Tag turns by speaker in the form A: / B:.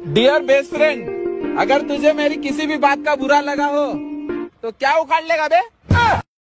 A: Dear best friend, अगर तुझे मेरी किसी भी बात का बुरा लगा हो तो क्या उखाड़ लेगा बे?